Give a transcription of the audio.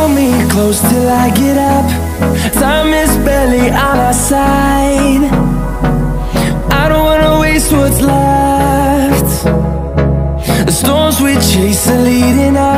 hold me close till I get up. Time is barely on our side. I don't wanna waste what's left. The storms we chase are leading us.